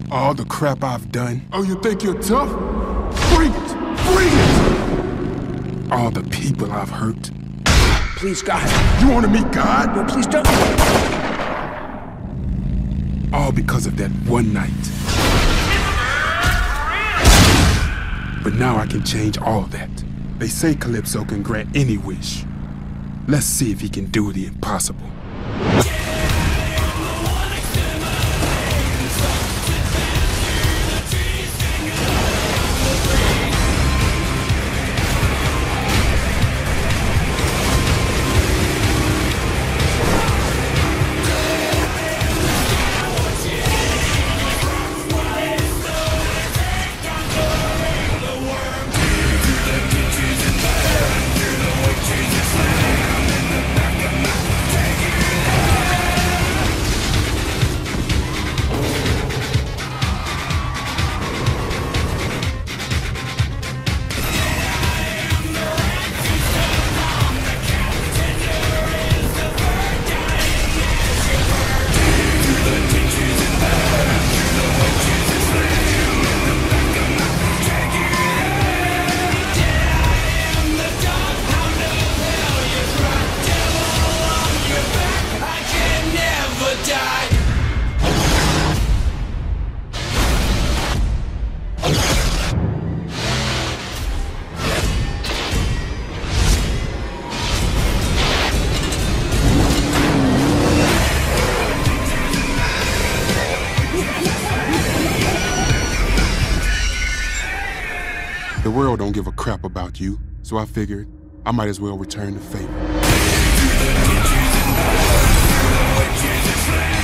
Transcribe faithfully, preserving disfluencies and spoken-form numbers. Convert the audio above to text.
All the crap I've done. Oh, you think you're tough? Bring it! Bring it! All the people I've hurt. Please, God. You want to meet God? No, please don't. All because of that one night. But now I can change all that. They say Calypso can grant any wish. Let's see if he can do the impossible. The world don't give a crap about you, so I figured I might as well return the favor.